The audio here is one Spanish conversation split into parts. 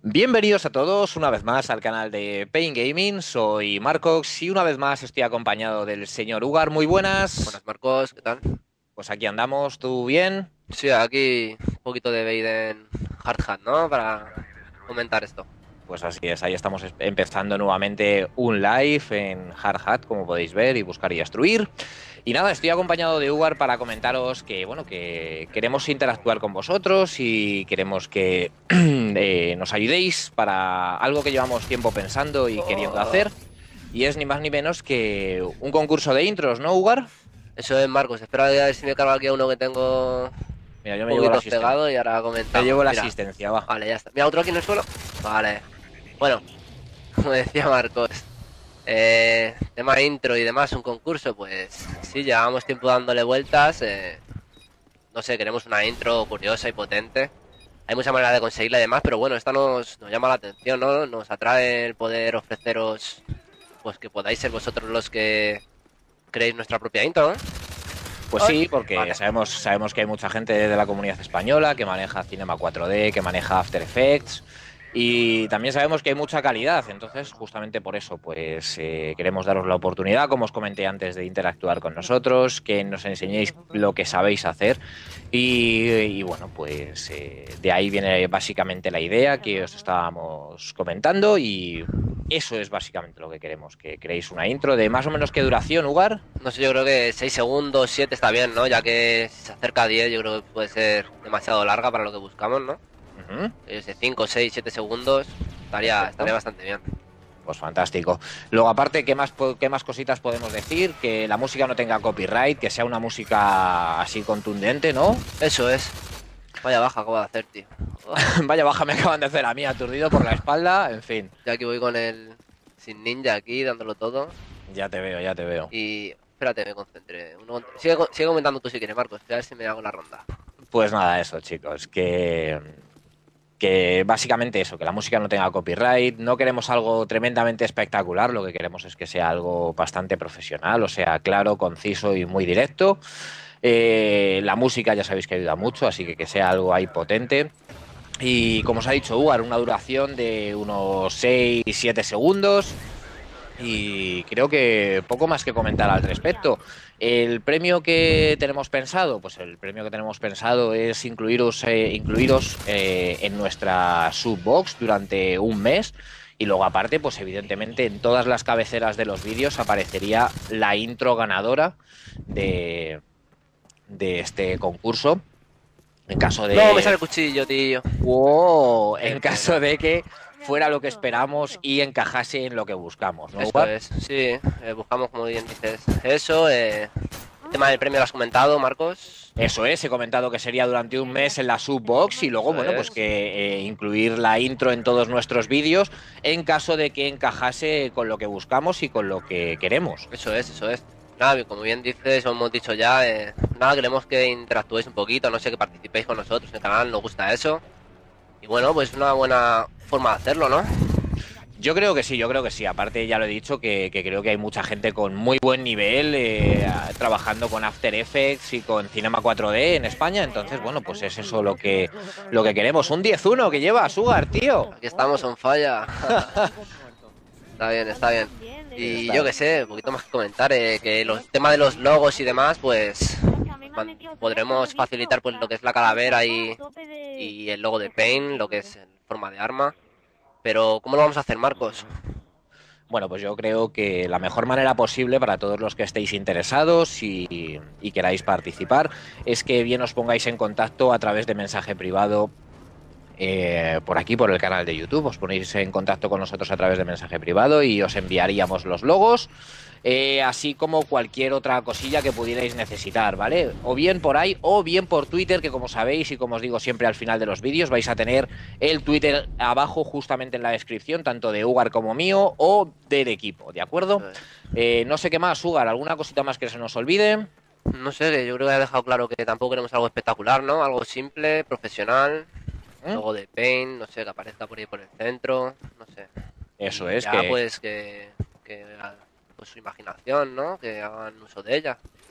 Bienvenidos a todos una vez más al canal de Pain Gaming. Soy Marcox y una vez más estoy acompañado del señor Ugar. Muy buenas. Buenas, Marcos, ¿qué tal? Pues aquí andamos, ¿tú bien? Sí, aquí un poquito de Baiden Hard Hat, ¿no? Para comentar esto. Pues así es, ahí estamos empezando nuevamente un live en Hard Hat, como podéis ver, y buscar y destruir. Y nada, estoy acompañado de Ugar para comentaros que, bueno, que queremos interactuar con vosotros y queremos que nos ayudéis para algo que llevamos tiempo pensando y queriendo hacer. Y es ni más ni menos que un concurso de intros, ¿no, Ugar? Eso es, Marcos. Espera a ver si me cargo aquí a uno que tengo un Mira, yo me llevo la poquito asistencia. pegado y ahora Me comentamos. llevo la Mira, asistencia, va. vale, ya está. Mira, otro aquí en el suelo. Vale. Bueno, como decía Marcos, tema intro y demás, un concurso, pues sí, llevamos tiempo dándole vueltas. No sé, queremos una intro curiosa y potente. Hay muchas maneras de conseguirla y demás, pero bueno, esta nos llama la atención, ¿no? Nos atrae el poder ofreceros, pues que podáis ser vosotros los que creéis nuestra propia intro, ¿no? Pues Ay, sí, porque vale. sabemos que hay mucha gente de la comunidad española que maneja Cinema 4D, que maneja After Effects, y también sabemos que hay mucha calidad. Entonces, justamente por eso, pues queremos daros la oportunidad, como os comenté antes, de interactuar con nosotros, que nos enseñéis lo que sabéis hacer. Y bueno, pues de ahí viene básicamente la idea que os estábamos comentando, y eso es básicamente lo que queremos, que creéis una intro de más o menos qué duración, Ugar. No sé, yo creo que 6 segundos, 7 está bien, ¿no? Ya que si se acerca a 10, yo creo que puede ser demasiado larga para lo que buscamos, ¿no? Ujú. Yo sé, 5, 6, 7 segundos estaría Perfecto. bastante bien. Pues fantástico. Luego, aparte, qué más cositas podemos decir? Que la música no tenga copyright, que sea una música así contundente, ¿no? Eso es. Vaya baja, acabo de hacer, tío. Uf, Vaya baja me acaban de hacer a mí, aturdido por la espalda. En fin, ya que voy con el sin ninja aquí, dándolo todo. ya te veo, ya te veo. Y espérate, me concentré. Sigue, sigue comentando tú si quieres, Marcos. A ver si me hago la ronda. Pues nada, eso, chicos, que básicamente eso, que la música no tenga copyright. No queremos algo tremendamente espectacular, lo que queremos es que sea algo bastante profesional, o sea, claro, conciso y muy directo. La música ya sabéis que ayuda mucho, así que sea algo ahí potente. Y como os ha dicho Ugar, una duración de unos 6-7 segundos. Y creo que poco más que comentar al respecto. El premio que tenemos pensado, pues el premio que tenemos pensado es incluiros en nuestra subbox durante un mes. Y luego aparte, pues evidentemente en todas las cabeceras de los vídeos aparecería la intro ganadora de, de este concurso. En caso No, me sale de el cuchillo, tío. wow, Qué en caso pena. de que fuera lo que esperamos y encajase en lo que buscamos, ¿no, Eso Ugar? es, sí. Buscamos, como bien dices, eso. El tema del premio lo has comentado, Marcos. Eso es, he comentado que sería durante un mes en la subbox y luego, Eso bueno, pues es. que incluir la intro en todos nuestros vídeos en caso de que encajase con lo que buscamos y con lo que queremos. Eso es, eso es. Nada, como bien dices, os hemos dicho ya, nada, queremos que interactuéis un poquito, no sé, que participéis con nosotros en el canal, nos gusta eso. Y bueno, pues una buena forma de hacerlo, ¿no? Yo creo que sí, yo creo que sí. Aparte, ya lo he dicho, que creo que hay mucha gente con muy buen nivel trabajando con After Effects y con Cinema 4D en España. Entonces, bueno, pues es eso lo que queremos. Un 10-1 que lleva Sugar, tío. Aquí estamos on falla. Está bien, está bien. Y yo Está. qué sé, un poquito más que comentar, que los temas de los logos y demás, pues podremos facilitar pues lo que es la calavera y el logo de Pain, lo que es en forma de arma. Pero ¿cómo lo vamos a hacer, Marcos? Bueno, pues yo creo que la mejor manera posible para todos los que estéis interesados y queráis participar es que bien os pongáis en contacto a través de mensaje privado por aquí, por el canal de YouTube. Os ponéis en contacto con nosotros a través de mensaje privado y os enviaríamos los logos, así como cualquier otra cosilla que pudierais necesitar, ¿vale? O bien por ahí, o bien por Twitter, que como sabéis y como os digo siempre al final de los vídeos, vais a tener el Twitter abajo justamente en la descripción, tanto de Ugar como mío, o del equipo, ¿de acuerdo? Eso es. No sé qué más, Ugar, ¿alguna cosita más que se nos olvide? No sé, yo creo que he dejado claro que tampoco queremos algo espectacular, ¿no? Algo simple, profesional, ¿Mm? logo de Paint, no sé, que aparezca por ahí por el centro, no sé. Eso Y es, ya que pues que pues su imaginación, ¿no? Que hagan uso de ella.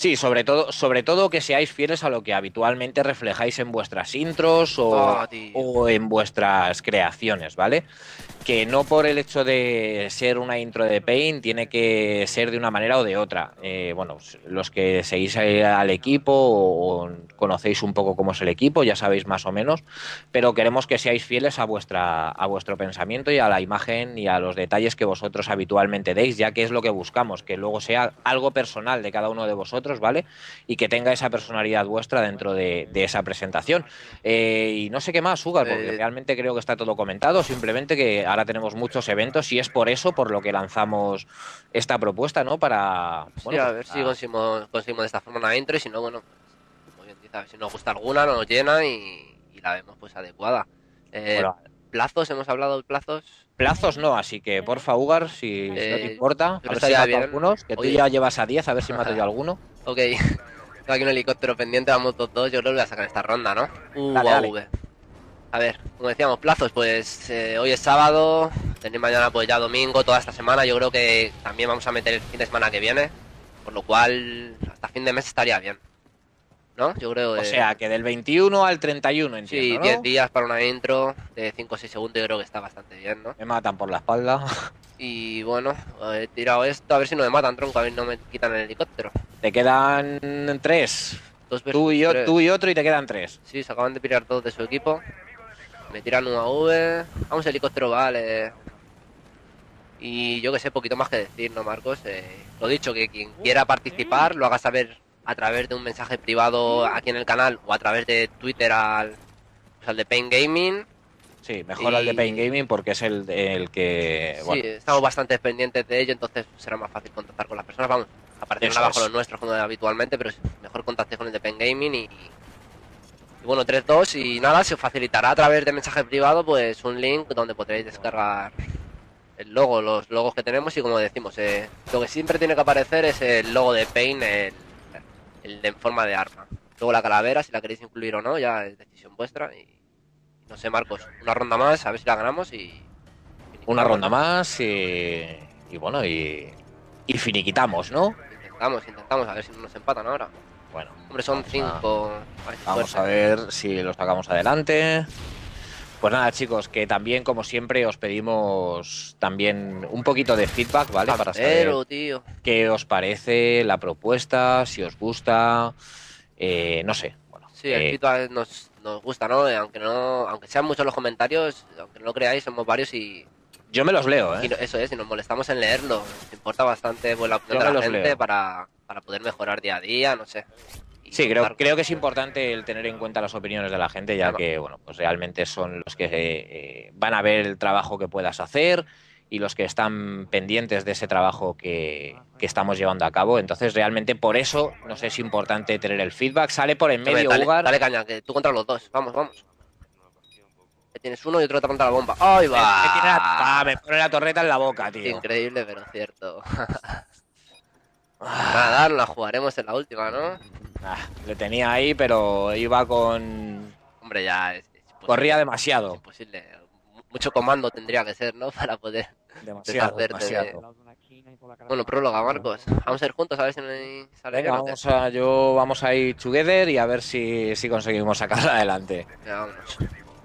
Sí, sobre todo que seáis fieles a lo que habitualmente reflejáis en vuestras intros Oh, tío. o en vuestras creaciones, ¿vale? Que no por el hecho de ser una intro de Paint tiene que ser de una manera o de otra. Bueno, los que seguís al equipo o conocéis un poco cómo es el equipo, ya sabéis más o menos, pero queremos que seáis fieles a vuestro pensamiento y a la imagen y a los detalles que vosotros habitualmente deis, ya que es lo que buscamos, que luego sea algo personal de cada uno de vosotros, ¿vale? Y que tenga esa personalidad vuestra dentro de esa presentación. Y no sé qué más, Ugar, porque Eh, realmente creo que está todo comentado, simplemente que ahora tenemos muchos eventos y es por eso por lo que lanzamos esta propuesta, ¿no? Para, sí, bueno, a pues ver si conseguimos de esta forma una intro y si no, bueno, pues, como bien dice, a ver si nos gusta alguna, nos llena y la vemos pues adecuada. Eh, bueno, plazos, hemos hablado de plazos. plazos no, así que porfa, Ugar, si no te importa, Creo a que ver si estaría mato bien. algunos, que tú Oye, ya llevas a 10, a ver si mato yo alguno. ok. Tengo aquí un helicóptero pendiente, vamos todos dos. Yo creo que lo voy a sacar esta ronda, ¿no? Dale, dale. UAV. A ver, como decíamos, plazos, pues hoy es sábado, tenéis mañana pues ya domingo, toda esta semana. Yo creo que también vamos a meter el fin de semana que viene, por lo cual hasta fin de mes estaría bien, ¿no? Yo creo O sea, que del 21 al 31 sí, entiendo, 10 ¿no? días para una intro de 5 o 6 segundos, yo creo que está bastante bien, ¿no? Me matan por la espalda. Y bueno, he tirado esto, a ver si no me matan, tronco, a ver si no me quitan el helicóptero. Te quedan 3. 2 versus Tú 3. y otro y te quedan 3. Sí, se acaban de pirar todos de su equipo. Me tiran un AV. Vamos, helicóptero, vale. Y yo que sé, poquito más que decir, ¿no, Marcos? Lo dicho, que quien quiera participar lo haga saber a través de un mensaje privado aquí en el canal o a través de Twitter pues al de Pain Gaming. Sí, mejor al de Pain Y Gaming porque es el que, sí, bueno, estamos bastante pendientes de ello, entonces será más fácil contactar con las personas. Vamos, aparecerán eso abajo es. los nuestros como habitualmente, pero mejor contacte con el de Pain Gaming y bueno, 3-2 y nada, se os facilitará a través de mensaje privado pues un link donde podréis descargar el logo, los logos que tenemos y como decimos, lo que siempre tiene que aparecer es el logo de Paint, el de en forma de arma. Luego la calavera, si la queréis incluir o no, ya es decisión vuestra y no sé, Marcos, una ronda más, a ver si la ganamos y Una finiquitamos, ronda ¿no? más y bueno, y finiquitamos, ¿no? Intentamos, a ver si no nos empatan ahora. Bueno, Hombre, son 5, a ver si vamos suerte. a ver si lo sacamos adelante. Pues nada, chicos, que también, como siempre, os pedimos también un poquito de feedback, ¿vale? Para saber Pero, tío. qué os parece la propuesta, si os gusta, no sé. Bueno, Sí, el feedback nos gusta, ¿no? Aunque sean muchos los comentarios, aunque no lo creáis, somos varios yo me los leo, y ¿eh? eso es, y nos molestamos en leerlo. Nos importa bastante pues, la opinión Yo de me la los gente leo. para poder mejorar día a día, no sé. Y Sí, contar creo que es importante el tener en cuenta las opiniones de la gente, ya además, que, bueno, pues realmente son los que van a ver el trabajo que puedas hacer y los que están pendientes de ese trabajo que estamos llevando a cabo. Entonces, realmente por eso nos es importante tener el feedback. Sale por en Hombre, medio, Ugar. dale caña, que tú contra los dos. Vamos, vamos. Que tienes uno y otro te contra la bomba. ¡Ay, va! Me pone la torreta en la boca, tío. Increíble, pero cierto. Nada, nos la jugaremos en la última, ¿no? Le tenía ahí, pero iba con... Hombre, ya es imposible. Corría Es demasiado. imposible. Mucho comando tendría que ser, ¿no? Para poder Demasiado, deshacerte de... demasiado. Bueno, próloga, Marcos. Vamos a ir juntos a ver si no sale Venga, bien o qué. vamos a ir together y a ver si conseguimos sacarla adelante. Venga, vámonos.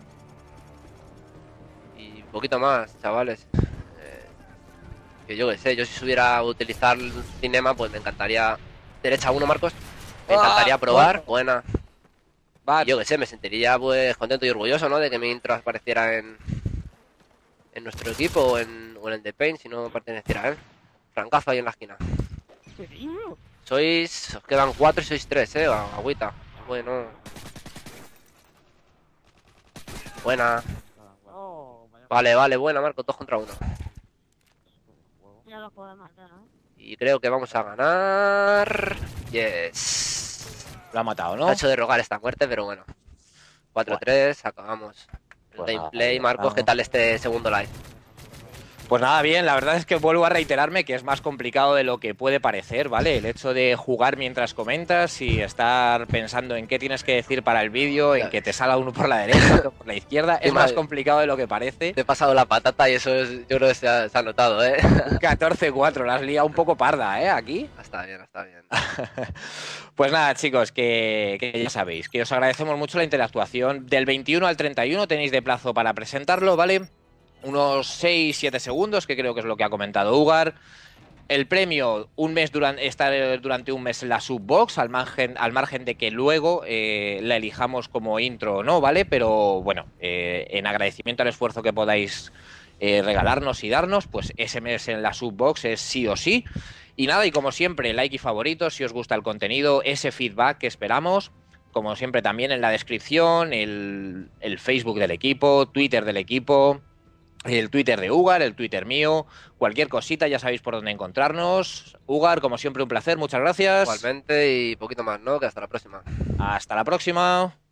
Y un poquito más, chavales. Que yo qué sé, yo si supiera utilizar el cinema, pues me encantaría... Derecha uno, Marcos. Me encantaría probar. Buena. Va, Y yo qué sé, me sentiría pues contento y orgulloso, ¿no? De que mi intro apareciera en nuestro equipo o en el de Paint, si no perteneciera a él. Francazo ahí en la esquina. Os quedan 4 y sois 3, agüita. Bueno. Buena. Vale, buena, Marco, 2 contra 1. Ya lo puedo matar, ¿no? Y creo que vamos a ganar. Yes. lo ha matado, Se ¿no? ha hecho de rogar esta muerte, pero bueno. 4-3, acabamos el Pues nada, gameplay. ahí Marcos, está. ¿qué tal este segundo live? Pues nada, bien, la verdad es que vuelvo a reiterarme que es más complicado de lo que puede parecer, ¿vale? El hecho de jugar mientras comentas y estar pensando en qué tienes que decir para el vídeo, en que te salga uno por la derecha, otro por la izquierda, es más complicado de lo que parece. Te he pasado la patata y eso yo creo que se ha notado, ¿eh? 14-4, la has liado un poco parda, ¿eh? Aquí. Está bien, está bien. Pues nada, chicos, que ya sabéis, que os agradecemos mucho la interactuación. Del 21 al 31 tenéis de plazo para presentarlo, ¿vale? Unos 6-7 segundos, que creo que es lo que ha comentado Ugar. El premio, estar durante un mes en la subbox, al margen de que luego la elijamos como intro o no, ¿vale? Pero bueno, en agradecimiento al esfuerzo que podáis regalarnos y darnos, pues ese mes en la subbox es sí o sí. Y nada, y como siempre, like y favorito si os gusta el contenido, ese feedback que esperamos. Como siempre, también en la descripción, el Facebook del equipo, Twitter del equipo, el Twitter de Ugar, el Twitter mío, cualquier cosita, ya sabéis por dónde encontrarnos. Ugar, como siempre, un placer, muchas gracias. Igualmente y poquito más, ¿no? Que hasta la próxima. Hasta la próxima.